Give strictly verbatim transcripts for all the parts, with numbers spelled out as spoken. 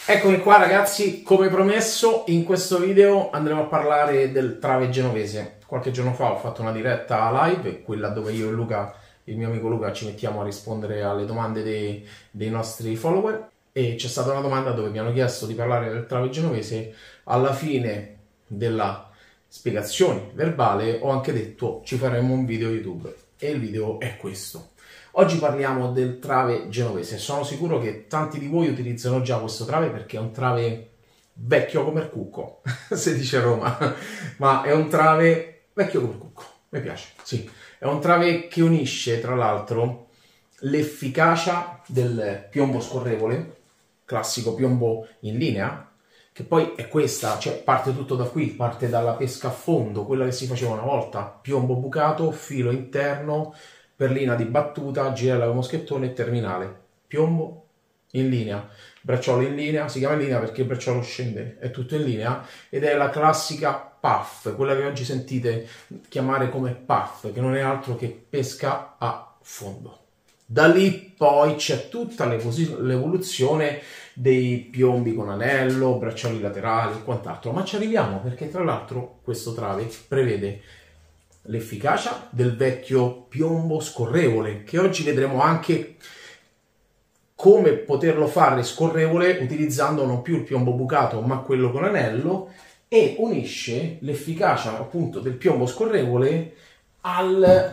Eccomi qua ragazzi, come promesso in questo video andremo a parlare del trave genovese. Qualche giorno fa ho fatto una diretta live, quella dove io e Luca, il mio amico Luca, ci mettiamo a rispondere alle domande dei, dei nostri follower, e c'è stata una domanda dove mi hanno chiesto di parlare del trave genovese. Alla fine della spiegazione verbale ho anche detto ci faremo un video YouTube, e il video è questo. Oggi parliamo del trave genovese. Sono sicuro che tanti di voi utilizzano già questo trave perché è un trave vecchio come il cucco, si dice a Roma, ma è un trave vecchio come il cucco, mi piace, sì. È un trave che unisce tra l'altro l'efficacia del piombo scorrevole, classico piombo in linea, che poi è questa, cioè parte tutto da qui, parte dalla pesca a fondo, quella che si faceva una volta, piombo bucato, filo interno, perlina di battuta, girella con moschettone e terminale. Piombo in linea, bracciolo in linea, si chiama in linea perché il bracciolo scende, è tutto in linea, ed è la classica puff, quella che oggi sentite chiamare come puff, che non è altro che pesca a fondo. Da lì poi c'è tutta l'evoluzione dei piombi con anello, braccioli laterali e quant'altro, ma ci arriviamo perché tra l'altro questo trave prevede l'efficacia del vecchio piombo scorrevole, che oggi vedremo anche come poterlo fare scorrevole utilizzando non più il piombo bucato ma quello con anello, e unisce l'efficacia appunto del piombo scorrevole al,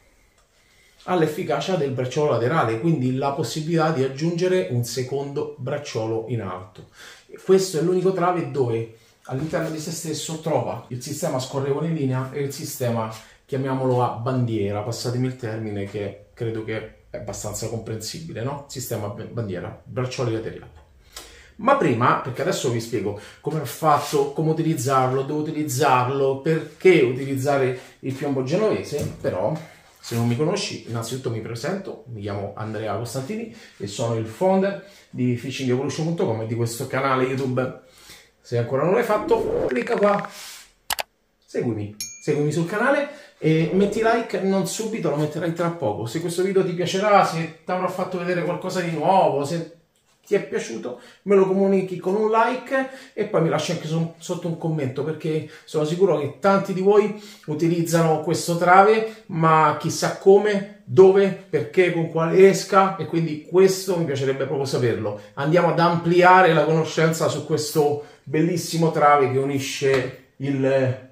all'efficacia del bracciolo laterale, quindi la possibilità di aggiungere un secondo bracciolo in alto. Questo è l'unico trave dove all'interno di se stesso trova il sistema scorrevole in linea e il sistema, chiamiamolo a bandiera, passatemi il termine che credo che è abbastanza comprensibile, no? Sistema bandiera, braccioli laterali. Ma prima, perché adesso vi spiego come ho fatto, come utilizzarlo, dove utilizzarlo, perché utilizzare il piombo genovese, però se non mi conosci, innanzitutto mi presento, mi chiamo Andrea Costantini e sono il founder di fishing evolution punto com e di questo canale YouTube. Se ancora non l'hai fatto, clicca qua, seguimi, seguimi sul canale e metti like, non subito, lo metterai tra poco. Se questo video ti piacerà, se ti avrò fatto vedere qualcosa di nuovo, se ti è piaciuto, me lo comunichi con un like e poi mi lasci anche sotto un commento, perché sono sicuro che tanti di voi utilizzano questo trave, ma chissà come, dove, perché, con quale esca, e quindi questo mi piacerebbe proprio saperlo. Andiamo ad ampliare la conoscenza su questo bellissimo trave che unisce il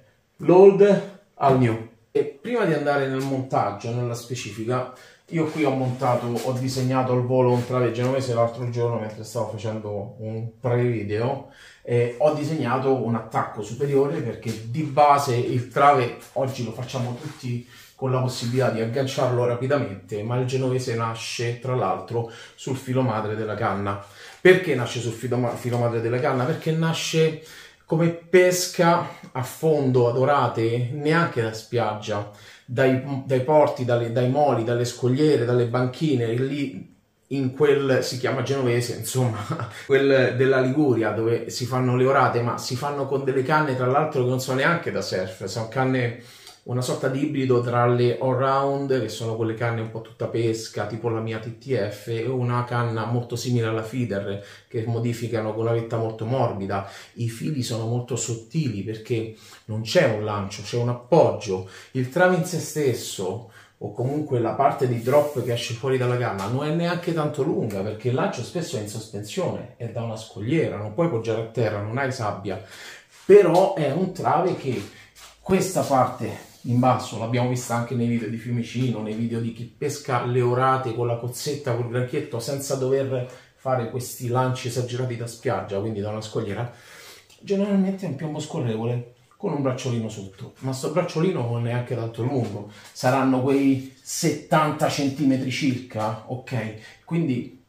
l'old al new. E prima di andare nel montaggio, nella specifica, io qui ho montato, ho disegnato al volo un trave genovese l'altro giorno mentre stavo facendo un pre-video, e ho disegnato un attacco superiore perché di base il trave oggi lo facciamo tutti con la possibilità di agganciarlo rapidamente, ma il genovese nasce tra l'altro sul filo madre della canna. Perché nasce sul filo, filo madre della canna? Perché nasce come pesca a fondo, ad orate, neanche da spiaggia, dai, dai porti, dalle, dai moli, dalle scogliere, dalle banchine, lì in quel, si chiama genovese, insomma, quel della Liguria, dove si fanno le orate, ma si fanno con delle canne tra l'altro che non sono neanche da surf, sono canne, una sorta di ibrido tra le all-round, che sono quelle canne un po' tutta pesca, tipo la mia T T F, e una canna molto simile alla feeder, che modificano con una vetta molto morbida. I fili sono molto sottili perché non c'è un lancio, c'è un appoggio. Il trave in se stesso, o comunque la parte di drop che esce fuori dalla canna, non è neanche tanto lunga, perché il lancio spesso è in sospensione, è da una scogliera, non puoi poggiare a terra, non hai sabbia. Però è un trave che questa parte in basso l'abbiamo vista anche nei video di Fiumicino, nei video di chi pesca le orate con la cozzetta, col granchietto, senza dover fare questi lanci esagerati da spiaggia, quindi da una scogliera. Generalmente è un piombo scorrevole con un bracciolino sotto, ma sto bracciolino non è neanche tanto lungo, saranno quei settanta centimetri circa, ok? Quindi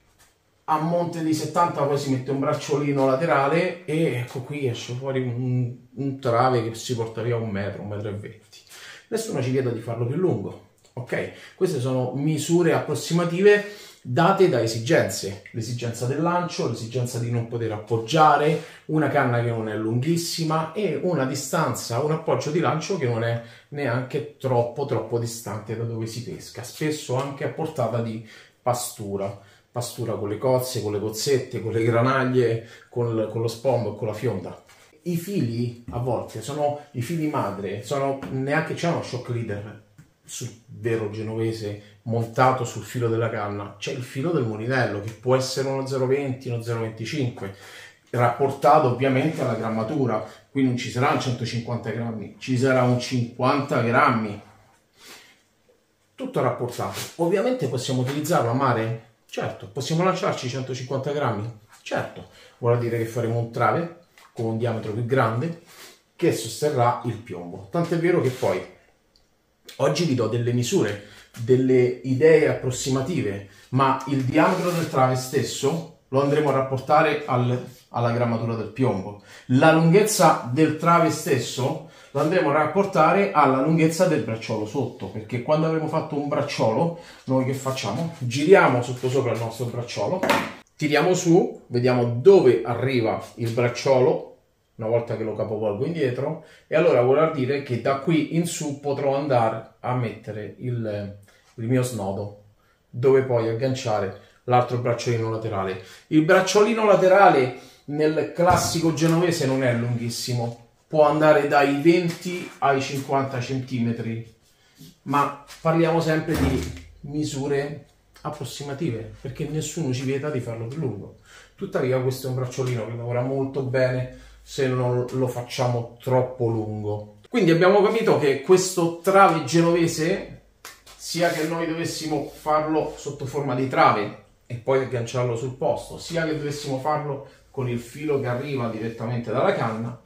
a monte di settanta poi si mette un bracciolino laterale e ecco qui esce fuori un, un trave che si porta via un metro, un metro e venti. Nessuno ci vieta di farlo più lungo, ok? Queste sono misure approssimative date da esigenze, l'esigenza del lancio, l'esigenza di non poter appoggiare, una canna che non è lunghissima e una distanza, un appoggio di lancio che non è neanche troppo troppo distante da dove si pesca, spesso anche a portata di pastura. pastura con le cozze, con le cozzette, con le granaglie, con, con lo spombo e con la fionda. I fili a volte sono i fili madre, sono, neanche c'è uno shock leader sul vero genovese montato sul filo della canna, c'è il filo del molinello che può essere uno zero venti, uno zero venticinque, rapportato ovviamente alla grammatura, qui non ci sarà un centocinquanta grammi, ci sarà un cinquanta grammi, tutto rapportato. Ovviamente possiamo utilizzarlo a mare? Certo. Possiamo lanciarci centocinquanta grammi? Certo. Vuol dire che faremo un trave con un diametro più grande che sosterrà il piombo. Tant'è vero che poi oggi vi do delle misure, delle idee approssimative, ma il diametro del trave stesso lo andremo a rapportare al, alla grammatura del piombo. La lunghezza del trave stesso lo andremo a rapportare alla lunghezza del bracciolo sotto, perché quando avremo fatto un bracciolo, noi che facciamo? Giriamo sotto sopra il nostro bracciolo, tiriamo su, vediamo dove arriva il bracciolo, una volta che lo capovolgo indietro, e allora vuol dire che da qui in su potrò andare a mettere il, il mio snodo, dove poi agganciare l'altro bracciolino laterale. Il bracciolino laterale nel classico genovese non è lunghissimo, può andare dai venti ai cinquanta centimetri, ma parliamo sempre di misure approssimative, perché nessuno ci vieta di farlo più lungo. Tuttavia questo è un bracciolino che lavora molto bene se non lo facciamo troppo lungo. Quindi abbiamo capito che questo trave genovese, sia che noi dovessimo farlo sotto forma di trave e poi agganciarlo sul posto, sia che dovessimo farlo con il filo che arriva direttamente dalla canna,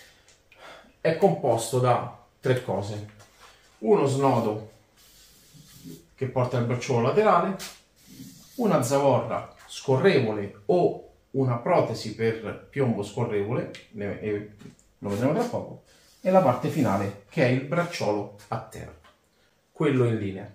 è composto da tre cose: uno snodo che porta il bracciolo laterale, una zavorra scorrevole o una protesi per piombo scorrevole, e lo vedremo tra poco, e la parte finale che è il bracciolo a terra, quello in linea.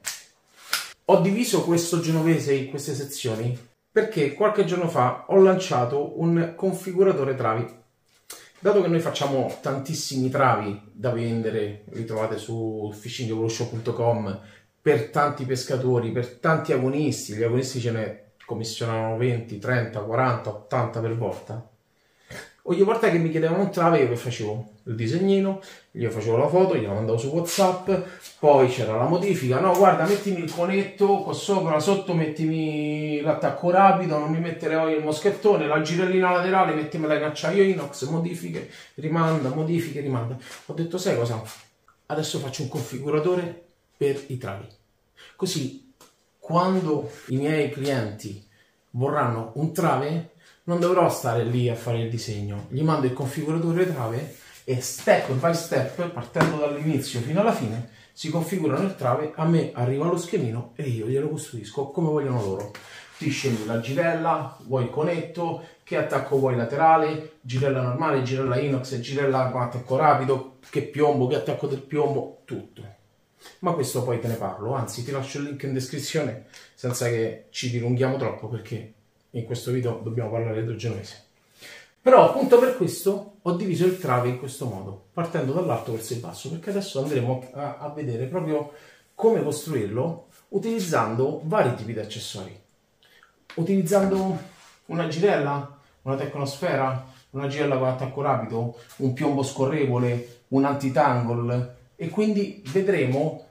Ho diviso questo genovese in queste sezioni perché qualche giorno fa ho lanciato un configuratore travi. Dato che noi facciamo tantissimi travi da vendere, li trovate su fishing evolution punto com, per tanti pescatori, per tanti agonisti, gli agonisti ce ne commissionano venti, trenta, quaranta, ottanta per volta. Ogni volta che mi chiedevano un trave io facevo il disegnino, gli facevo la foto, gliela mandavo su WhatsApp, poi c'era la modifica: no, guarda, mettimi il conetto qua sopra, sotto mettimi l'attacco rapido, non mi mettere il moschettone, la girellina laterale mettimela in acciaio inox, modifiche, rimanda, modifiche, rimanda. Ho detto, sai cosa? Adesso faccio un configuratore per i travi, così quando i miei clienti vorranno un trave non dovrò stare lì a fare il disegno, gli mando il configuratore trave e step by step, partendo dall'inizio fino alla fine, si configurano il trave, a me arriva lo schemino e io glielo costruisco come vogliono loro. Ti scegli la girella, vuoi il conetto, che attacco vuoi laterale, girella normale, girella inox, girella con attacco rapido, che piombo, che attacco del piombo, tutto. Ma questo poi te ne parlo, anzi ti lascio il link in descrizione senza che ci dilunghiamo troppo, perché in questo video dobbiamo parlare del genovese. Però appunto per questo ho diviso il trave in questo modo, partendo dall'alto verso il basso, perché adesso andremo a, a vedere proprio come costruirlo utilizzando vari tipi di accessori. Utilizzando una girella, una tecnosfera, una girella con attacco rapido, un piombo scorrevole, un anti-tangle, e quindi vedremo,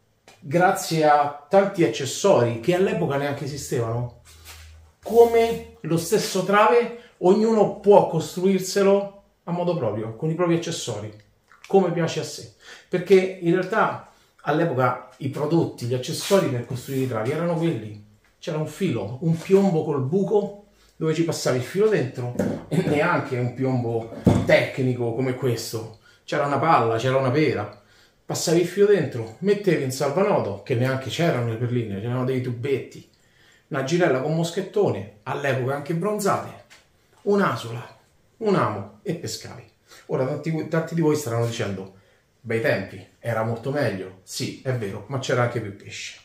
grazie a tanti accessori che all'epoca neanche esistevano, come lo stesso trave ognuno può costruirselo a modo proprio, con i propri accessori, come piace a sé. Perché in realtà all'epoca i prodotti, gli accessori per costruire i travi erano quelli. C'era un filo, un piombo col buco dove ci passavi il filo dentro, e neanche un piombo tecnico come questo. C'era una palla, c'era una pera, passavi il filo dentro, mettevi in salvanodo, che neanche c'erano le perline, c'erano dei tubetti, una girella con moschettone, all'epoca anche bronzate, un'asola, un amo e pescavi. Ora tanti, tanti di voi staranno dicendo, bei tempi, era molto meglio. Sì, è vero, ma c'era anche più pesce.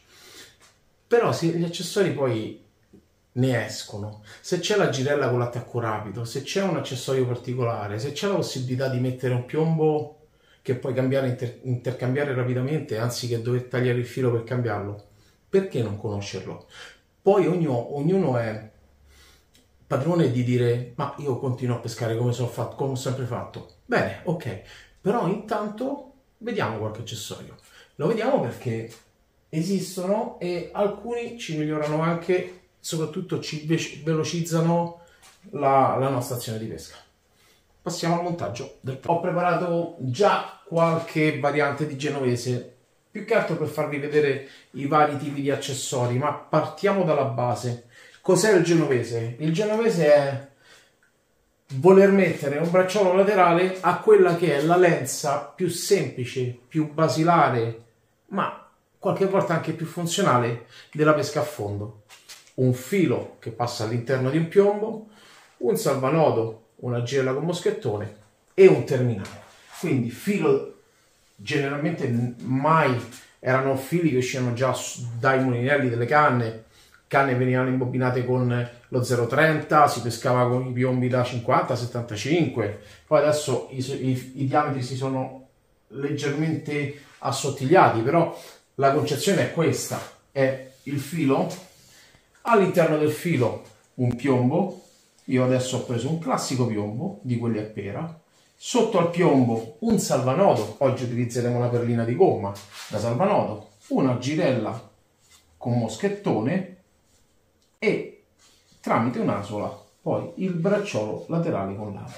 Però se gli accessori poi ne escono, se c'è la girella con l'attacco rapido, se c'è un accessorio particolare, se c'è la possibilità di mettere un piombo che puoi cambiare, inter intercambiare rapidamente, anziché dover tagliare il filo per cambiarlo, perché non conoscerlo? Poi ognuno, ognuno è padrone di dire ma io continuo a pescare come, so fatto, come ho sempre fatto. Bene, ok, però intanto vediamo qualche accessorio. Lo vediamo perché esistono e alcuni ci migliorano anche, soprattutto ci velocizzano la, la nostra azione di pesca. Passiamo al montaggio del... Ho preparato già qualche variante di genovese, più che altro per farvi vedere i vari tipi di accessori, ma partiamo dalla base. Cos'è il genovese? Il genovese è voler mettere un bracciolo laterale a quella che è la lenza più semplice, più basilare, ma qualche volta anche più funzionale della pesca a fondo. Un filo che passa all'interno di un piombo, un salvanodo, una girella con moschettone e un terminale. Quindi filo, generalmente mai erano fili che uscivano già dai mulinelli delle canne, canne venivano imbobinate con lo zero virgola trenta, si pescava con i piombi da cinquanta settantacinque, poi adesso i, i, i diametri si sono leggermente assottigliati, però la concezione è questa, è il filo, all'interno del filo un piombo. Io adesso ho preso un classico piombo, di quelli a pera, sotto al piombo un salvanodo, oggi utilizzeremo una perlina di gomma da salvanodo, una girella con moschettone e tramite un'asola poi il bracciolo laterale con l'amo.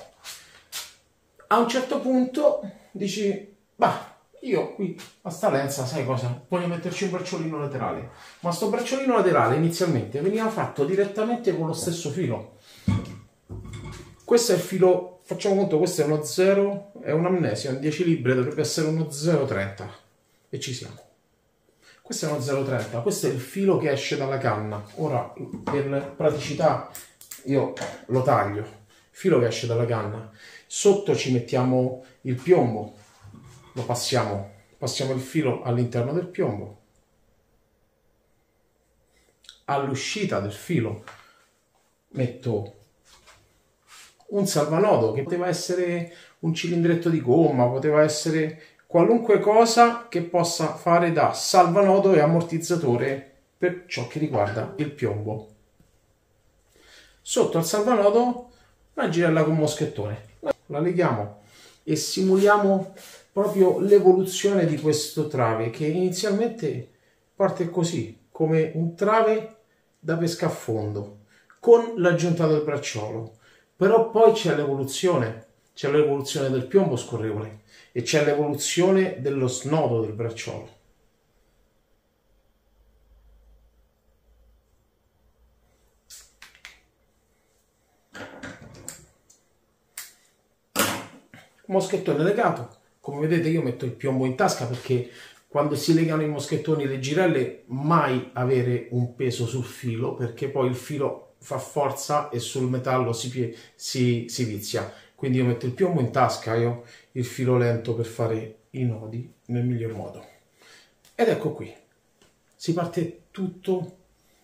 A un certo punto dici, bah, io qui a sta lenza, sai cosa, voglio metterci un bracciolino laterale, ma sto bracciolino laterale inizialmente veniva fatto direttamente con lo stesso filo. Questo è il filo, facciamo conto, questo è uno zero, è un'amnesia, un dieci libre, dovrebbe essere uno zero virgola trenta e ci siamo. Questo è uno zero virgola trenta, questo è il filo che esce dalla canna. Ora per praticità io lo taglio, filo che esce dalla canna, sotto ci mettiamo il piombo, lo passiamo, passiamo il filo all'interno del piombo, all'uscita del filo metto un salvanodo che poteva essere un cilindretto di gomma, poteva essere qualunque cosa che possa fare da salvanodo e ammortizzatore per ciò che riguarda il piombo. Sotto al salvanodo una girella con moschettone, la leghiamo e simuliamo proprio l'evoluzione di questo trave che inizialmente parte così, come un trave da pesca a fondo, con l'aggiunta del bracciolo. Però poi c'è l'evoluzione, c'è l'evoluzione del piombo scorrevole e c'è l'evoluzione dello snodo del bracciolo. Moschettone legato, come vedete io metto il piombo in tasca perché quando si legano i moschettoni e le girelle mai avere un peso sul filo perché poi il filo fa forza e sul metallo si, si, si vizia. Quindi io metto il piombo in tasca, io il filo lento per fare i nodi nel miglior modo. Ed ecco qui, si parte tutto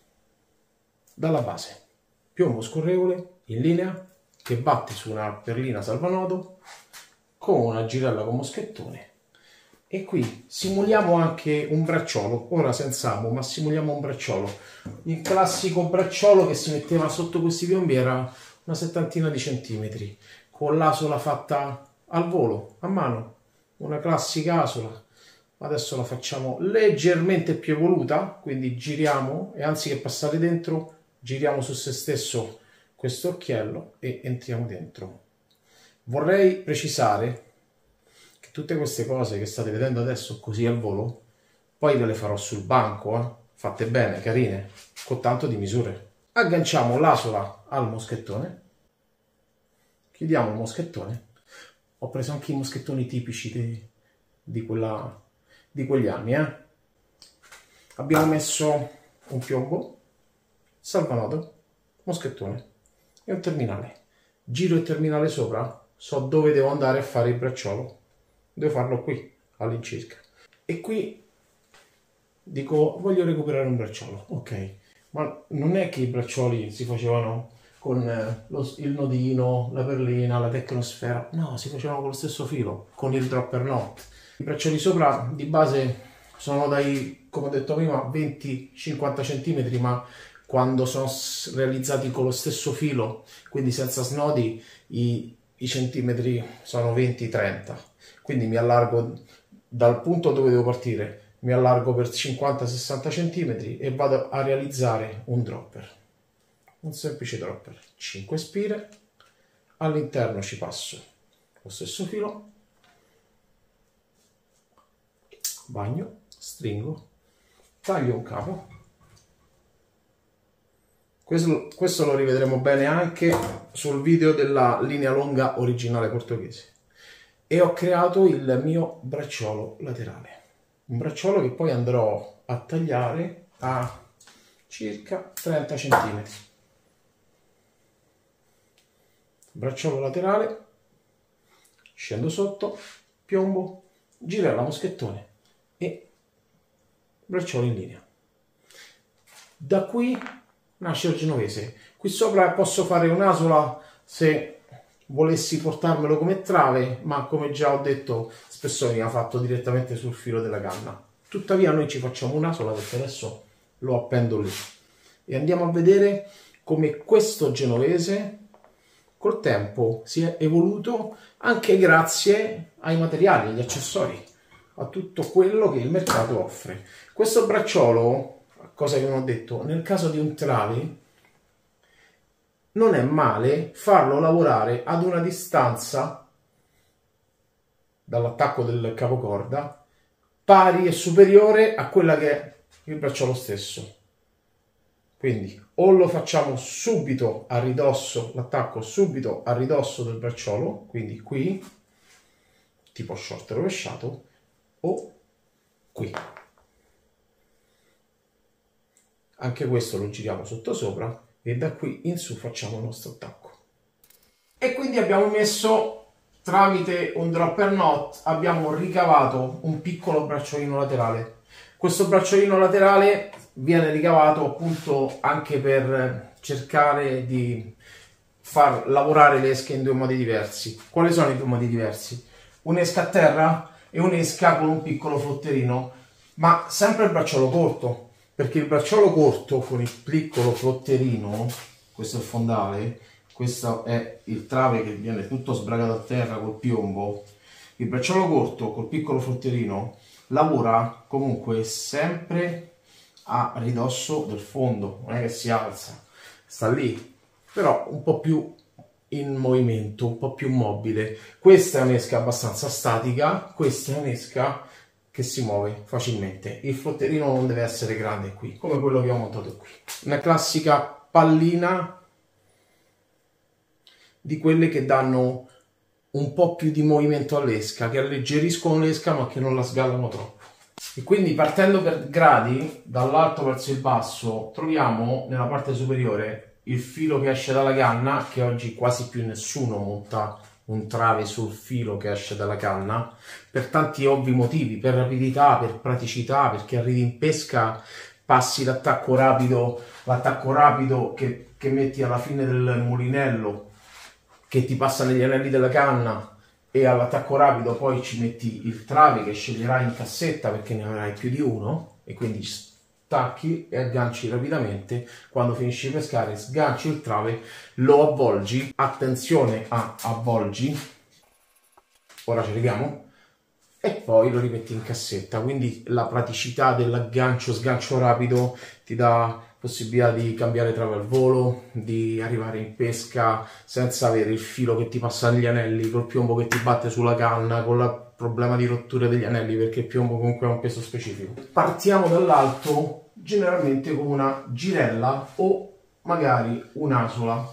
dalla base. Piombo scorrevole in linea che batte su una perlina salvanodo con una girella con moschettone. E qui simuliamo anche un bracciolo, ora senza amo, ma simuliamo un bracciolo. Il classico bracciolo che si metteva sotto questi piombi era una settantina di centimetri, con l'asola fatta al volo, a mano, una classica asola. Adesso la facciamo leggermente più evoluta, quindi giriamo e anziché passare dentro, giriamo su se stesso questo occhiello e entriamo dentro. Vorrei precisare tutte queste cose che state vedendo adesso così al volo, poi ve le farò sul banco, eh? Fatte bene, carine, con tanto di misure. Agganciamo l'asola al moschettone, chiudiamo il moschettone. Ho preso anche i moschettoni tipici di, di, quella, di quegli anni. Eh? Abbiamo messo un piombo, salvanodo, moschettone e un terminale. Giro il terminale sopra, so dove devo andare a fare il bracciolo. Devo farlo qui, all'incirca. E qui dico, voglio recuperare un bracciolo. Ok, ma non è che i braccioli si facevano con lo, il nodino, la perlina, la tecnosfera. No, si facevano con lo stesso filo, con il dropper knot. I braccioli sopra di base sono dai, come ho detto prima, venti cinquanta centimetri, ma quando sono realizzati con lo stesso filo, quindi senza snodi, i, i centimetri sono venti trenta, quindi mi allargo dal punto dove devo partire, mi allargo per cinquanta sessanta centimetri e vado a realizzare un dropper, un semplice dropper, cinque spire, all'interno ci passo lo stesso filo, bagno, stringo, taglio un capo. Questo, questo lo rivedremo bene anche sul video della linea longa originale portoghese. E ho creato il mio bracciolo laterale, un bracciolo che poi andrò a tagliare a circa trenta centimetri. Bracciolo laterale, scendo sotto, piombo, girella moschettone e bracciolo in linea. Da qui nasce il genovese. Qui sopra posso fare un'asola se volessi portarmelo come trave, ma come già ho detto spesso veniva fatto direttamente sul filo della canna. Tuttavia noi ci facciamo un'asola perché adesso lo appendo lì. E andiamo a vedere come questo genovese col tempo si è evoluto anche grazie ai materiali, agli accessori, a tutto quello che il mercato offre. Questo bracciolo, cosa che non ho detto, nel caso di un trave non è male farlo lavorare ad una distanza dall'attacco del capocorda pari e superiore a quella che è il bracciolo stesso. Quindi o lo facciamo subito a ridosso, l'attacco subito a ridosso del bracciolo, quindi qui, tipo short rovesciato, o qui. Anche questo lo giriamo sotto sopra e da qui in su facciamo il nostro attacco. E quindi abbiamo messo, tramite un dropper knot, abbiamo ricavato un piccolo bracciolino laterale. Questo bracciolino laterale viene ricavato appunto anche per cercare di far lavorare l'esca in due modi diversi. Quali sono i due modi diversi? Un'esca a terra e un'esca con un piccolo flotterino, ma sempre il bracciolo corto. Perché il bracciolo corto con il piccolo flotterino, questo è il fondale, questo è il trave che viene tutto sbragato a terra col piombo, il bracciolo corto col piccolo flotterino lavora comunque sempre a ridosso del fondo, non è che si alza, sta lì, però un po' più in movimento, un po' più mobile. Questa è un'esca abbastanza statica, questa è un'esca che si muove facilmente. Il flotterino non deve essere grande qui, come quello che ho montato qui. Una classica pallina di quelle che danno un po' più di movimento all'esca, che alleggeriscono l'esca ma che non la sgallano troppo. E quindi partendo per gradi, dall'alto verso il basso, troviamo nella parte superiore il filo che esce dalla canna, che oggi quasi più nessuno monta un trave sul filo che esce dalla canna, per tanti ovvi motivi, per rapidità, per praticità, perché arrivi in pesca, passi l'attacco rapido, l'attacco rapido che, che metti alla fine del mulinello, che ti passa negli anelli della canna, e all'attacco rapido poi ci metti il trave che sceglierai in cassetta perché ne avrai più di uno, e quindi stacchi e agganci rapidamente. Quando finisci di pescare sganci il trave, lo avvolgi, attenzione a avvolgi, ora ci arriviamo, e poi lo rimetti in cassetta. Quindi la praticità dell'aggancio sgancio rapido ti dà possibilità di cambiare trave al volo, di arrivare in pesca senza avere il filo che ti passa negli anelli, col piombo che ti batte sulla canna, con il problema di rottura degli anelli, perché il piombo comunque ha un peso specifico. Partiamo dall'alto, generalmente con una girella o magari un'asola.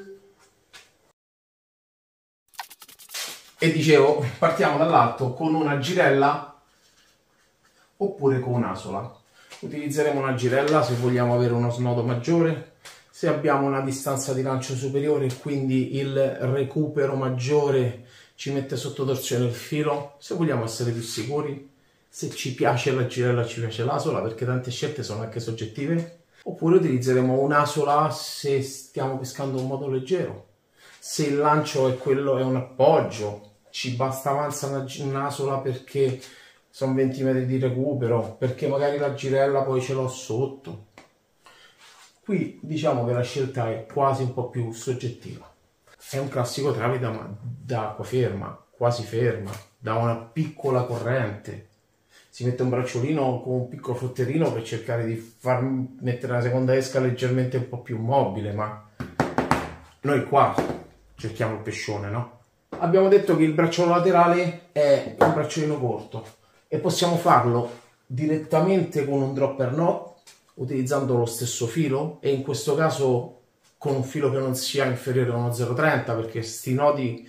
E dicevo, partiamo dall'alto con una girella oppure con un'asola. Utilizzeremo una girella se vogliamo avere uno snodo maggiore, se abbiamo una distanza di lancio superiore e quindi il recupero maggiore ci mette sotto torsione il filo, se vogliamo essere più sicuri, se ci piace la girella ci piace l'asola, perché tante scelte sono anche soggettive, oppure utilizzeremo un'asola se stiamo pescando in modo leggero, se il lancio è quello, è un appoggio, ci basta avanza un'asola perché sono venti metri di recupero, perché magari la girella poi ce l'ho sotto. Qui diciamo che la scelta è quasi un po' più soggettiva. È un classico trave da, da acqua ferma, quasi ferma, da una piccola corrente. Si mette un bracciolino con un piccolo flotterino per cercare di far mettere la seconda esca leggermente un po' più mobile, ma noi qua cerchiamo il pescione, no? Abbiamo detto che il bracciolo laterale è un bracciolino corto e possiamo farlo direttamente con un dropper knot, utilizzando lo stesso filo, e in questo caso con un filo che non sia inferiore a uno zero virgola trenta, perché questi nodi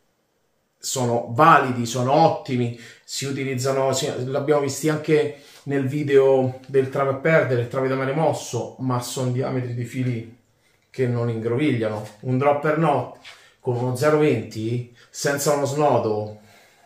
sono validi, sono ottimi, si utilizzano, l'abbiamo visti anche nel video del trave a perdere, il trave da mare mosso, ma sono diametri di fili che non ingrovigliano. Un dropper knot con uno zero virgola venti senza uno snodo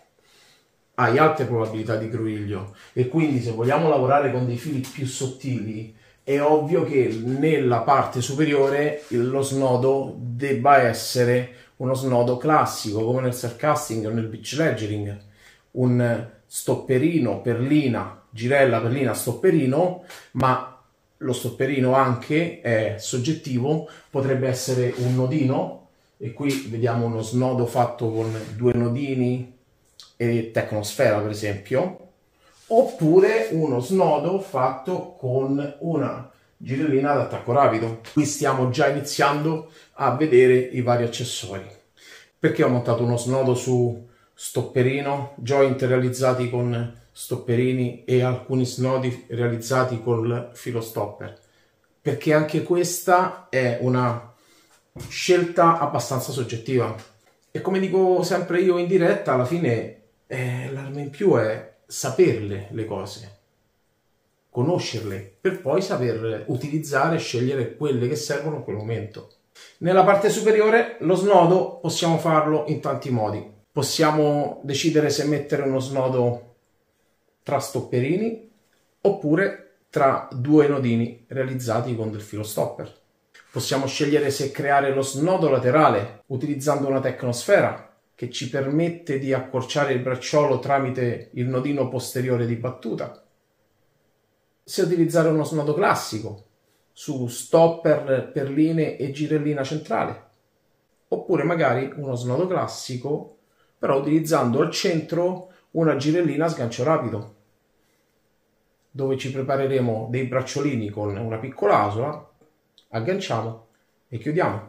hai alte probabilità di groviglio, e quindi se vogliamo lavorare con dei fili più sottili è ovvio che nella parte superiore lo snodo debba essere uno snodo classico, come nel surcasting o nel beach ledgering, un stopperino, perlina, girella, perlina, stopperino, ma lo stopperino anche è soggettivo, potrebbe essere un nodino, e qui vediamo uno snodo fatto con due nodini e tecnosfera per esempio, oppure uno snodo fatto con una girellina ad attacco rapido. Qui stiamo già iniziando a vedere i vari accessori. Perché ho montato uno snodo su stopperino, joint realizzati con stopperini e alcuni snodi realizzati col filo stopper? Perché anche questa è una scelta abbastanza soggettiva. E come dico sempre io in diretta, alla fine eh, l'arma in più è saperle le cose, conoscerle, per poi saper utilizzare e scegliere quelle che servono in quel momento. Nella parte superiore lo snodo possiamo farlo in tanti modi. Possiamo decidere se mettere uno snodo tra stopperini oppure tra due nodini realizzati con del filo stopper. Possiamo scegliere se creare lo snodo laterale utilizzando una tecnosfera che ci permette di accorciare il bracciolo tramite il nodino posteriore di battuta, se utilizzare uno snodo classico su stopper, perline e girellina centrale, oppure magari uno snodo classico però utilizzando al centro una girellina a sgancio rapido, dove ci prepareremo dei bracciolini con una piccola asola, agganciamo e chiudiamo.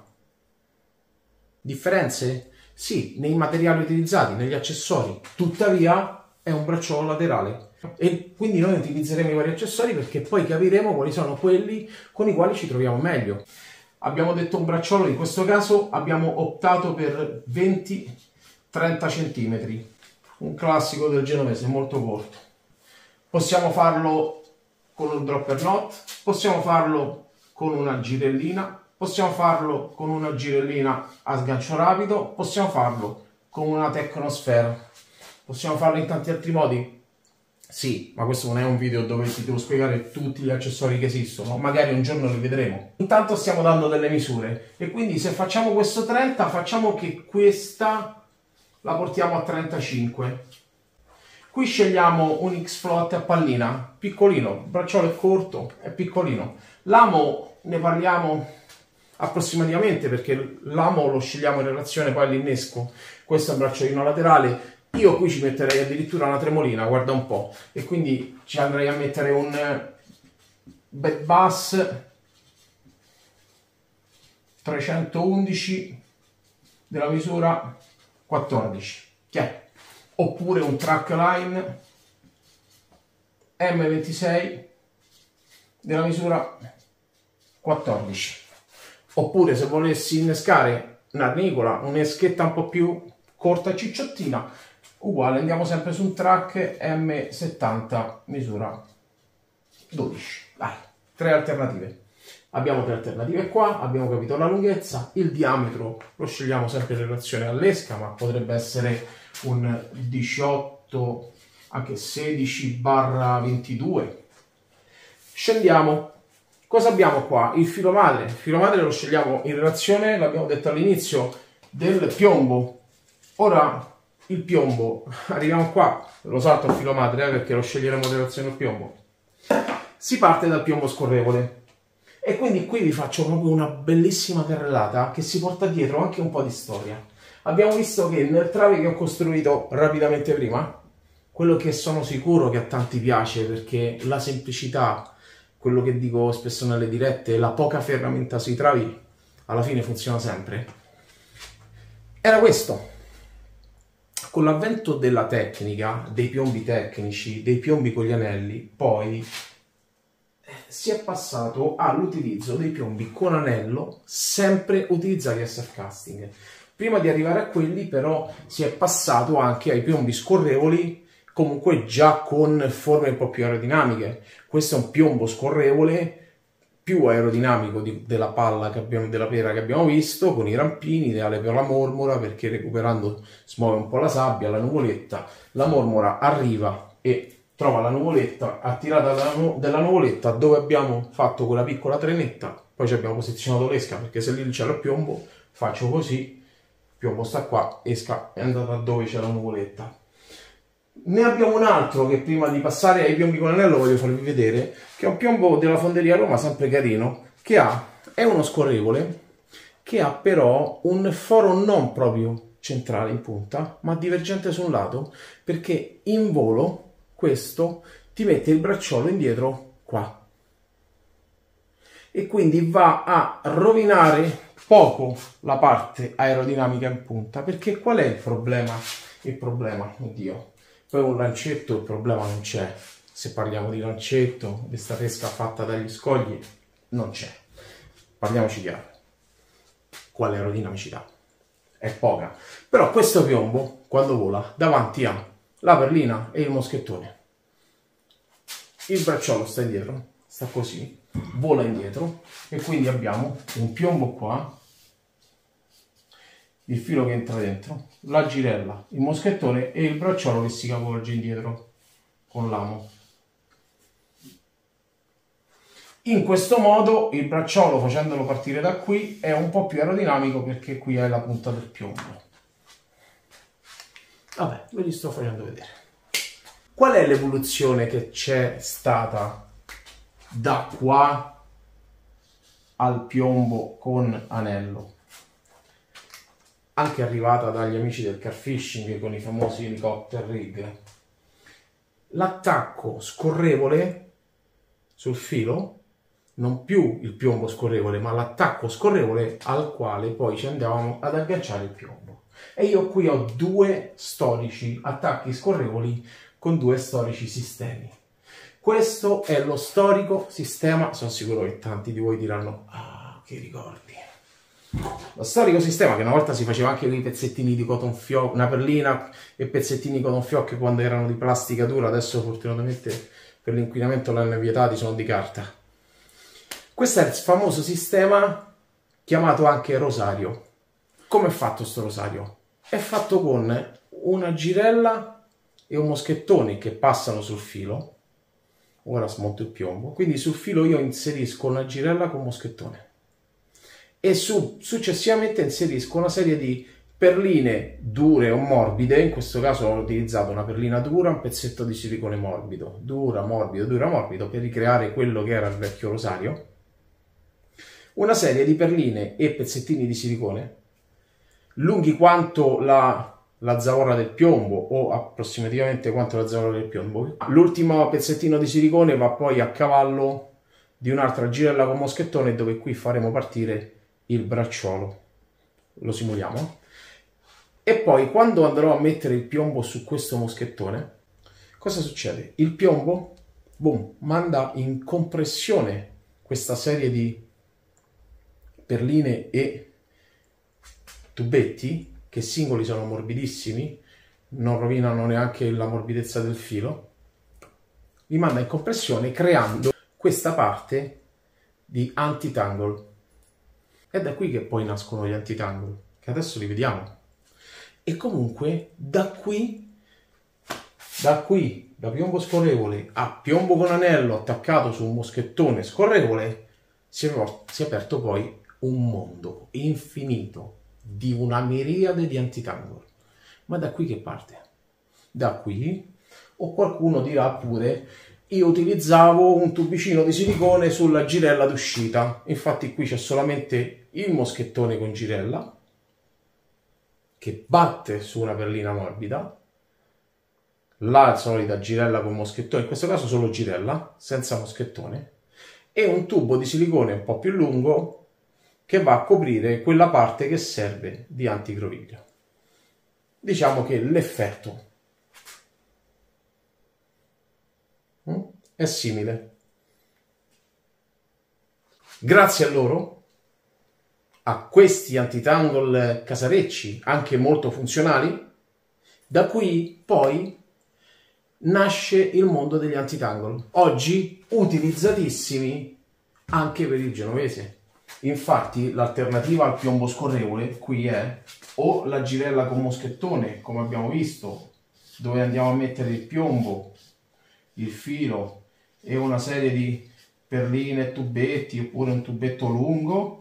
Differenze? Sì, nei materiali utilizzati, negli accessori, tuttavia è un bracciolo laterale e quindi noi utilizzeremo i vari accessori perché poi capiremo quali sono quelli con i quali ci troviamo meglio. Abbiamo detto un bracciolo, in questo caso abbiamo optato per venti trenta centimetri, un classico del genovese molto corto. Possiamo farlo con un dropper knot, possiamo farlo con una girellina, possiamo farlo con una girellina a sgancio rapido, possiamo farlo con una tecnosfera, possiamo farlo in tanti altri modi? Sì, ma questo non è un video dove ti devo spiegare tutti gli accessori che esistono, magari un giorno li vedremo. Intanto stiamo dando delle misure e quindi se facciamo questo trenta, facciamo che questa la portiamo a trentacinque. Qui scegliamo un X-Float a pallina, piccolino, il bracciolo è corto, è piccolino. L'amo ne parliamo approssimativamente perché l'amo lo scegliamo in relazione poi all'innesco. Questo è un bracciolino laterale, io qui ci metterei addirittura una tremolina, guarda un po', e quindi ci andrei a mettere un bed bass trecentoundici della misura quattordici, che è, oppure un track line M ventisei della misura quattordici, oppure se volessi innescare un'arnicola, un'eschetta un po' più corta e cicciottina, uguale, andiamo sempre su un track M settanta misura dodici. Dai, tre alternative. Abbiamo tre alternative qua, abbiamo capito la lunghezza, il diametro lo scegliamo sempre in relazione all'esca, ma potrebbe essere un diciotto, anche sedici barra ventidue. Scendiamo. Cosa abbiamo qua? Il filo madre. Il filo madre lo scegliamo in relazione, l'abbiamo detto all'inizio, del piombo. Ora il piombo, arriviamo qua, lo salto al filo madre eh, perché lo sceglieremo in relazione al piombo. Si parte dal piombo scorrevole. E quindi qui vi faccio proprio una bellissima carrellata che si porta dietro anche un po' di storia. Abbiamo visto che nel trave che ho costruito rapidamente prima, quello che sono sicuro che a tanti piace, perché la semplicità, quello che dico spesso nelle dirette, la poca ferramenta sui travi, alla fine funziona sempre, era questo. Con l'avvento della tecnica, dei piombi tecnici, dei piombi con gli anelli, poi si è passato all'utilizzo dei piombi con anello, sempre utilizzati a self-casting. Prima di arrivare a quelli, però, si è passato anche ai piombi scorrevoli, comunque già con forme un po' più aerodinamiche. Questo è un piombo scorrevole più aerodinamico di, della palla che abbiamo, della pera che abbiamo visto, con i rampini, ideale per la mormora, perché recuperando smuove un po' la sabbia, la nuvoletta, la mormora arriva e trova la nuvoletta, attirata dalla, della nuvoletta, dove abbiamo fatto quella piccola trenetta, poi ci abbiamo posizionato l'esca, perché se lì c'è il piombo, faccio così, il piombo sta qua, esca è andata dove c'è la nuvoletta. Ne abbiamo un altro che prima di passare ai piombi con anello voglio farvi vedere, che è un piombo della Fonderia Roma, sempre carino, che ha, è uno scorrevole, che ha però un foro non proprio centrale in punta, ma divergente su un lato, perché in volo questo ti mette il bracciolo indietro qua. E quindi va a rovinare poco la parte aerodinamica in punta, perché qual è il problema? Il problema, oddio. Poi un lancetto il problema non c'è, se parliamo di lancetto, questa pesca fatta dagli scogli, non c'è. Parliamoci chiaro, quale aerodinamicità? È poca. Però questo piombo, quando vola, davanti ha la perlina e il moschettone. Il bracciolo sta indietro, sta così, vola indietro e quindi abbiamo un piombo qua, il filo che entra dentro, la girella, il moschettone e il bracciolo che si capovolge indietro con l'amo. In questo modo il bracciolo, facendolo partire da qui, è un po' più aerodinamico perché qui è la punta del piombo. Vabbè, ve li sto facendo vedere. Qual è l'evoluzione che c'è stata da qua al piombo con anello? Anche arrivata dagli amici del car fishing con i famosi helicopter rig. L'attacco scorrevole sul filo, non più il piombo scorrevole, ma l'attacco scorrevole al quale poi ci andavamo ad agganciare il piombo. E io qui ho due storici attacchi scorrevoli con due storici sistemi. Questo è lo storico sistema, sono sicuro che tanti di voi diranno, ah, che ricordi. Lo storico sistema che una volta si faceva anche con i pezzettini di cotton fioc, una perlina e pezzettini di cotton fioc quando erano di plastica dura, adesso fortunatamente per l'inquinamento l'hanno vietati, sono di carta. Questo è il famoso sistema chiamato anche rosario. Come è fatto sto rosario? È fatto con una girella e un moschettone che passano sul filo. Ora smonto il piombo, quindi sul filo io inserisco una girella con moschettone e su, successivamente inserisco una serie di perline dure o morbide. In questo caso ho utilizzato una perlina dura, un pezzetto di silicone morbido, dura, morbido, dura, morbido, per ricreare quello che era il vecchio rosario, una serie di perline e pezzettini di silicone lunghi quanto la, la zavorra del piombo o approssimativamente quanto la zavorra del piombo. L'ultimo pezzettino di silicone va poi a cavallo di un'altra girella con moschettone, dove qui faremo partire il bracciolo, lo simuliamo, e poi quando andrò a mettere il piombo su questo moschettone, cosa succede? Il piombo, boom, manda in compressione questa serie di perline e tubetti che singoli sono morbidissimi, non rovinano neanche la morbidezza del filo, li manda in compressione creando questa parte di anti-tangle. È da qui che poi nascono gli anti-tangle, che adesso li vediamo. E comunque da qui, da qui, da piombo scorrevole a piombo con anello attaccato su un moschettone scorrevole, si è, si è aperto poi un mondo infinito di una miriade di anti-tangle. Ma da qui che parte? Da qui, o qualcuno dirà pure, io utilizzavo un tubicino di silicone sulla girella d'uscita. Infatti qui c'è solamente il moschettone con girella che batte su una perlina morbida, la solita girella con moschettone, in questo caso solo girella, senza moschettone, e un tubo di silicone un po' più lungo che va a coprire quella parte che serve di antigroviglio. Diciamo che l'effetto è simile. Grazie a loro, a questi antitangle casarecci, anche molto funzionali, da qui poi nasce il mondo degli antitangle, oggi utilizzatissimi anche per il genovese. Infatti l'alternativa al piombo scorrevole qui è o la girella con moschettone, come abbiamo visto, dove andiamo a mettere il piombo, il filo e una serie di perline e tubetti, oppure un tubetto lungo,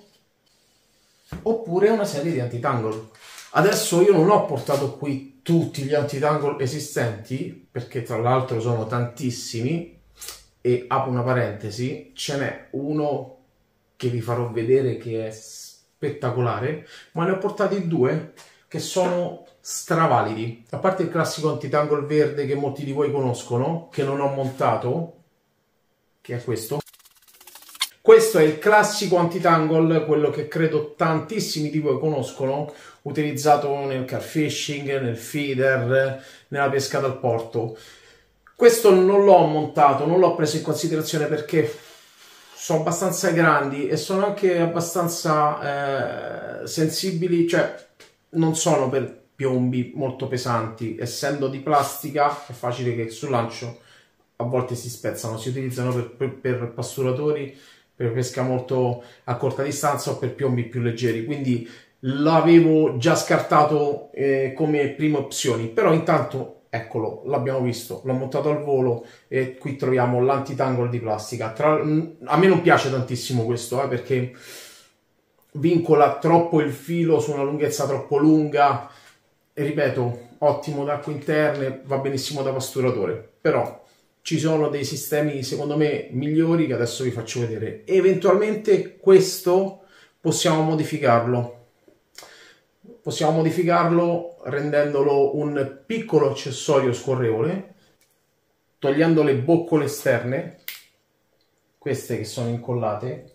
oppure una serie di antitangle. Adesso io non ho portato qui tutti gli antitangle esistenti, perché tra l'altro sono tantissimi, e apro una parentesi, ce n'è uno che vi farò vedere che è spettacolare, ma ne ho portati due che sono stravalidi. A parte il classico antitangle verde che molti di voi conoscono, che non ho montato, che è questo. Questo è il classico antitangle, quello che credo tantissimi di voi conoscono, utilizzato nel carfishing, nel feeder, nella pesca dal porto. Questo non l'ho montato, non l'ho preso in considerazione perché sono abbastanza grandi e sono anche abbastanza eh, sensibili, cioè non sono per piombi molto pesanti. Essendo di plastica è facile che sul lancio a volte si spezzano. Si utilizzano per, per, per pasturatori, per pesca molto a corta distanza o per piombi più leggeri, quindi l'avevo già scartato eh, come prime opzioni. Però intanto eccolo, l'abbiamo visto, l'ho montato al volo e qui troviamo l'antitangle di plastica. Tra, a me non piace tantissimo questo eh, perché vincola troppo il filo su una lunghezza troppo lunga e, ripeto, ottimo da acque interne, va benissimo da pasturatore, però ci sono dei sistemi secondo me migliori che adesso vi faccio vedere. Eventualmente questo possiamo modificarlo. Possiamo modificarlo rendendolo un piccolo accessorio scorrevole, togliendo le boccole esterne, queste che sono incollate,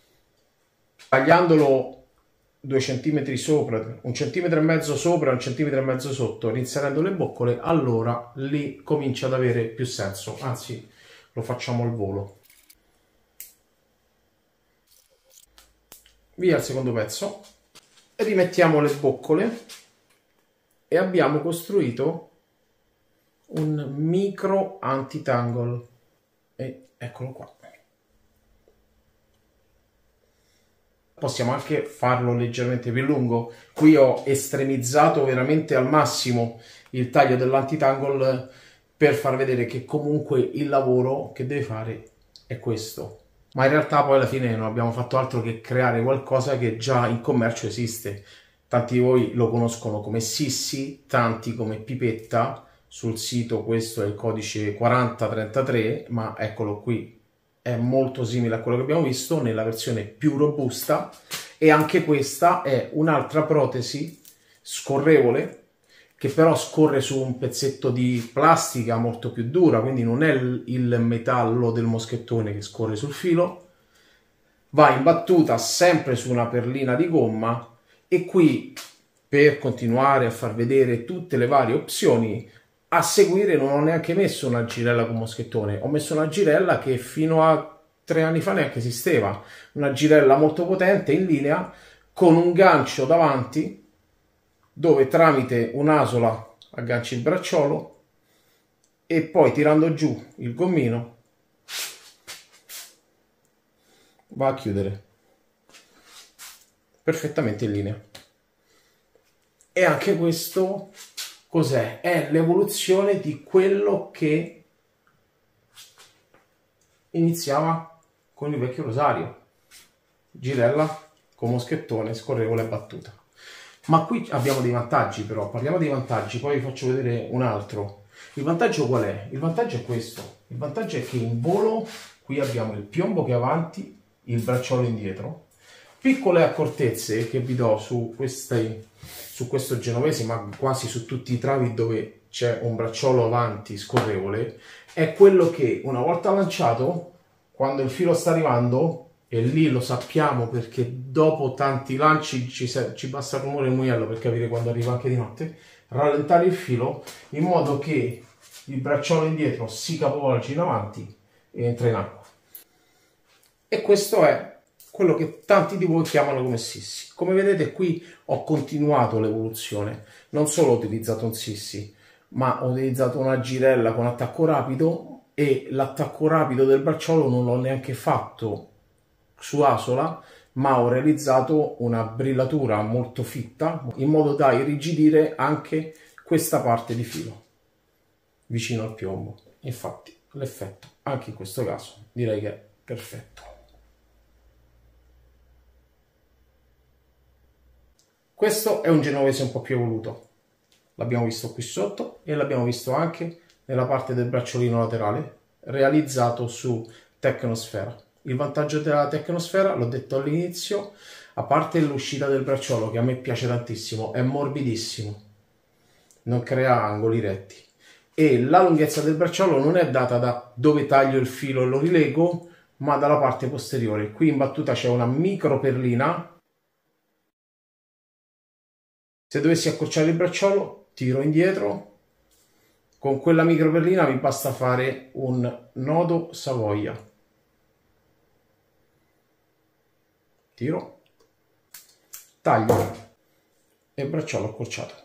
tagliandolo due centimetri sopra, un centimetro e mezzo sopra, un centimetro e mezzo sotto, inserendo le boccole, allora lì comincia ad avere più senso. Anzi, lo facciamo al volo. Via il secondo pezzo. Rimettiamo le boccole e abbiamo costruito un micro antitangle e eccolo qua. Possiamo anche farlo leggermente più lungo. Qui ho estremizzato veramente al massimo il taglio dell'antitangle per far vedere che comunque il lavoro che deve fare è questo. Ma in realtà poi alla fine non abbiamo fatto altro che creare qualcosa che già in commercio esiste. Tanti di voi lo conoscono come Sissi, tanti come Pipetta. Sul sito questo è il codice quaranta trentatré, ma eccolo qui. È molto simile a quello che abbiamo visto nella versione più robusta, e anche questa è un'altra protesi scorrevole che però scorre su un pezzetto di plastica molto più dura, quindi non è il metallo del moschettone che scorre sul filo, va imbattuta sempre su una perlina di gomma. E qui, per continuare a far vedere tutte le varie opzioni, a seguire non ho neanche messo una girella con moschettone, ho messo una girella che fino a tre anni fa neanche esisteva, una girella molto potente in linea con un gancio davanti dove tramite un'asola agganci il bracciolo e poi tirando giù il gommino va a chiudere perfettamente in linea. E anche questo cos'è? È l'evoluzione di quello che iniziava con il vecchio rosario, girella con moschettone scorrevole e battuta. Ma qui abbiamo dei vantaggi, però parliamo dei vantaggi, poi vi faccio vedere un altro. Il vantaggio qual è? Il vantaggio è questo. Il vantaggio è che in volo qui abbiamo il piombo che è avanti, il bracciolo indietro. Piccole accortezze che vi do su, queste, su questo genovese, ma quasi su tutti i travi dove c'è un bracciolo avanti scorrevole, è quello che una volta lanciato, quando il filo sta arrivando, e lì lo sappiamo perché dopo tanti lanci ci, ci basta il rumore del mugello per capire quando arriva anche di notte, rallentare il filo in modo che il bracciolo indietro si capovolge in avanti e entra in acqua. E questo è quello che tanti di voi chiamano come sissi. Come vedete qui ho continuato l'evoluzione, non solo ho utilizzato un sissi, ma ho utilizzato una girella con attacco rapido e l'attacco rapido del bracciolo non l'ho neanche fatto su asola, ma ho realizzato una brillatura molto fitta in modo da irrigidire anche questa parte di filo vicino al piombo. Infatti l'effetto anche in questo caso direi che è perfetto. Questo è un genovese un po' più evoluto, l'abbiamo visto qui sotto e l'abbiamo visto anche nella parte del bracciolino laterale realizzato su Tecnosfera. Il vantaggio della Tecnosfera, l'ho detto all'inizio, a parte l'uscita del bracciolo che a me piace tantissimo, è morbidissimo, non crea angoli retti e la lunghezza del bracciolo non è data da dove taglio il filo e lo rilego, ma dalla parte posteriore. Qui in battuta c'è una micro perlina. Se dovessi accorciare il bracciolo, tiro indietro, con quella micro perlina mi basta fare un nodo Savoia. Tiro, taglio e bracciolo accorciato.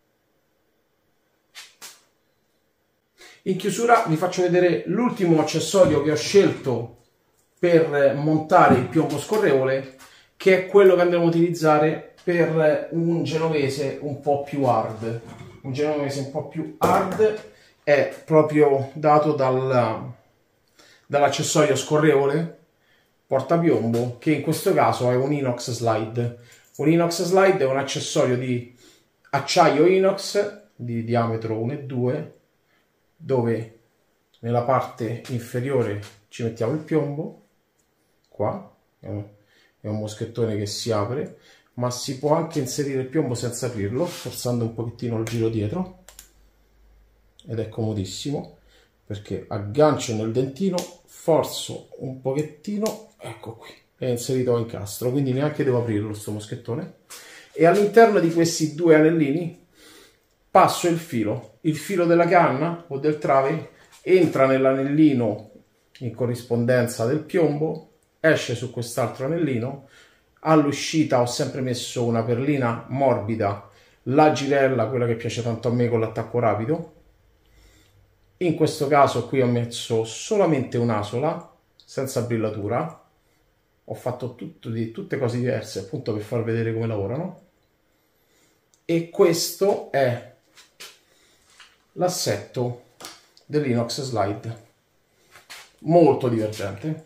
In chiusura vi faccio vedere l'ultimo accessorio che ho scelto per montare il piombo scorrevole, che è quello che andremo a utilizzare per un genovese un po' più hard. Un genovese un po' più hard è proprio dato dal, dall'accessorio scorrevole portapiombo, che in questo caso è un inox slide. Un inox slide è un accessorio di acciaio inox di diametro uno e due, dove nella parte inferiore ci mettiamo il piombo, qua è un, è un moschettone che si apre, ma si può anche inserire il piombo senza aprirlo, forzando un pochettino il giro dietro, ed è comodissimo perché aggancio nel dentino, forzo un pochettino, ecco qui, è inserito a incastro, quindi neanche devo aprirlo sto moschettone, e all'interno di questi due anellini passo il filo, il filo della canna o del trave entra nell'anellino in corrispondenza del piombo, esce su quest'altro anellino. All'uscita ho sempre messo una perlina morbida, la girella, quella che piace tanto a me con l'attacco rapido. In questo caso qui ho messo solamente un'asola senza brillatura, ho fatto tutto di, tutte cose diverse appunto per far vedere come lavorano, e questo è l'assetto dell'inox slide, molto divergente,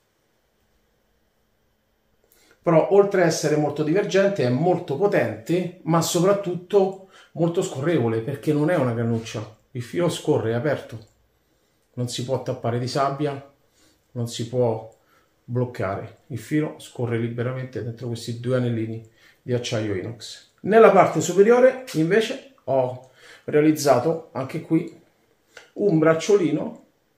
però oltre a essere molto divergente è molto potente, ma soprattutto molto scorrevole, perché non è una cannuccia, il filo scorre, è aperto, non si può tappare di sabbia, non si può bloccare, il filo scorre liberamente dentro questi due anellini di acciaio inox. Nella parte superiore invece ho realizzato anche qui un bracciolino,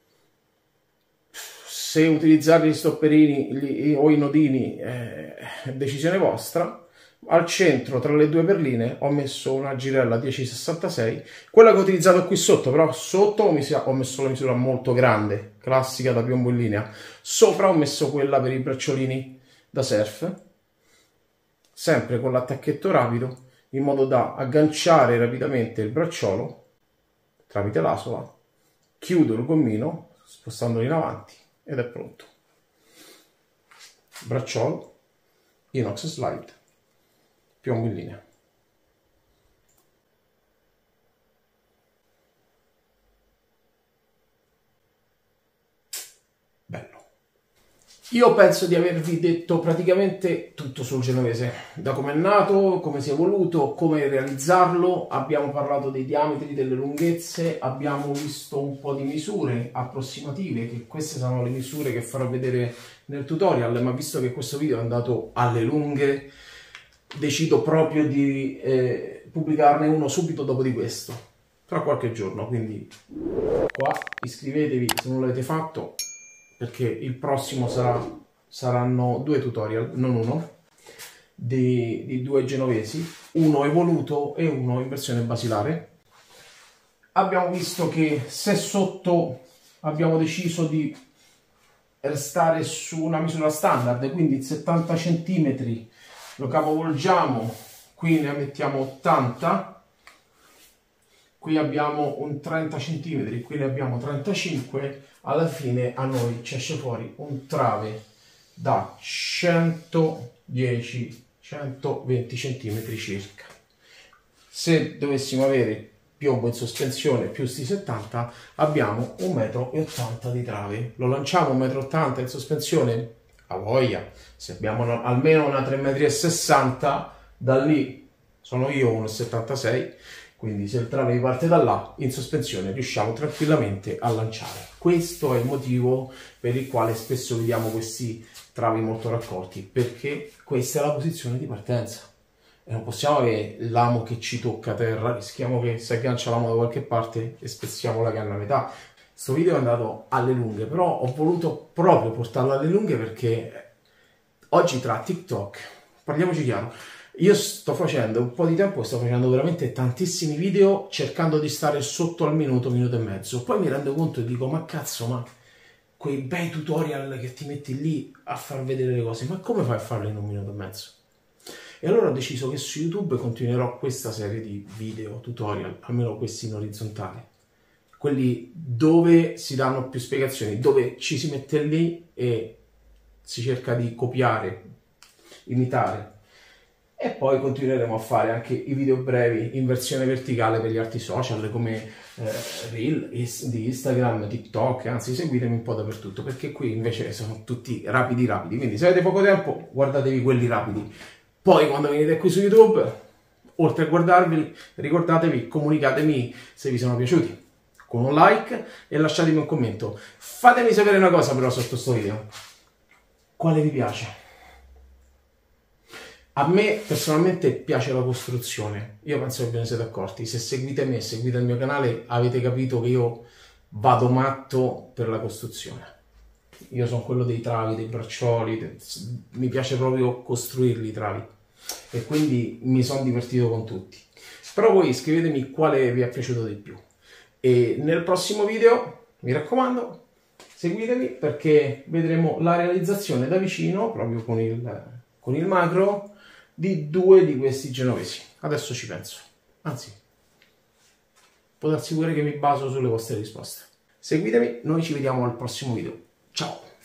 se utilizzare gli stopperini gli, o i nodini è decisione vostra. Al centro tra le due perline ho messo una girella dieci sessantasei, quella che ho utilizzato qui sotto, però sotto ho messo la misura molto grande, classica da piombo in linea, sopra ho messo quella per i bracciolini da surf, sempre con l'attacchetto rapido, in modo da agganciare rapidamente il bracciolo tramite l'asola, chiudo il gommino spostandolo in avanti ed è pronto. Bracciolo, inox slide, piombo in linea. Bello. Io penso di avervi detto praticamente tutto sul genovese, da come è nato, come si è evoluto, come realizzarlo. Abbiamo parlato dei diametri, delle lunghezze, abbiamo visto un po' di misure approssimative, che queste sono le misure che farò vedere nel tutorial, ma visto che questo video è andato alle lunghe, decido proprio di eh, pubblicarne uno subito dopo di questo, tra qualche giorno, quindi qua iscrivetevi se non l'avete fatto, perché il prossimo sarà, saranno due tutorial, non uno, di, di due genovesi, uno evoluto e uno in versione basilare. Abbiamo visto che se sotto abbiamo deciso di restare su una misura standard, quindi settanta centimetri, lo capovolgiamo, qui ne mettiamo ottanta, qui abbiamo un trenta centimetri, qui ne abbiamo trentacinque, alla fine a noi ci esce fuori un trave da centodieci centoventi centimetri circa. Se dovessimo avere piombo in sospensione più sti settanta, abbiamo un metro e ottanta di trave. Lo lanciamo un metro e ottanta in sospensione? A voglia. Se abbiamo una, almeno una tre e sessanta metri, da lì sono io uno e settantasei, quindi se il trave parte da là, in sospensione riusciamo tranquillamente a lanciare. Questo è il motivo per il quale spesso vediamo questi travi molto raccolti, perché questa è la posizione di partenza. E non possiamo avere l'amo che ci tocca a terra, rischiamo che si aggancia l'amo da qualche parte e spezziamo la canna a metà. Questo video è andato alle lunghe, però ho voluto proprio portarlo alle lunghe perché oggi tra TikTok, parliamoci chiaro, io sto facendo un po' di tempo, sto facendo veramente tantissimi video cercando di stare sotto al minuto, minuto e mezzo. Poi mi rendo conto e dico, ma cazzo, ma quei bei tutorial che ti metti lì a far vedere le cose, ma come fai a farle in un minuto e mezzo? E allora ho deciso che su YouTube continuerò questa serie di video tutorial, almeno questi in orizzontale, quelli dove si danno più spiegazioni, dove ci si mette lì e si cerca di copiare, imitare. E poi continueremo a fare anche i video brevi in versione verticale per gli altri social come eh, Reel di Instagram, TikTok, anzi seguitemi un po' dappertutto, perché qui invece sono tutti rapidi rapidi, quindi se avete poco tempo guardatevi quelli rapidi. Poi quando venite qui su YouTube, oltre a guardarvi, ricordatevi, comunicatemi se vi sono piaciuti con un like e lasciatemi un commento. Fatemi sapere una cosa però sotto questo video: quale vi piace? A me personalmente piace la costruzione, io penso che ve ne siete accorti. Se seguite me, seguite il mio canale, avete capito che io vado matto per la costruzione. Io sono quello dei travi, dei braccioli, mi piace proprio costruirli i travi e quindi mi sono divertito con tutti. Però voi scrivetemi quale vi è piaciuto di più e nel prossimo video, mi raccomando, seguitemi perché vedremo la realizzazione da vicino, proprio con il, con il macro, di due di questi genovesi. Adesso ci penso, anzi, può darsi pure che mi baso sulle vostre risposte. Seguitemi, noi ci vediamo al prossimo video. Ciao!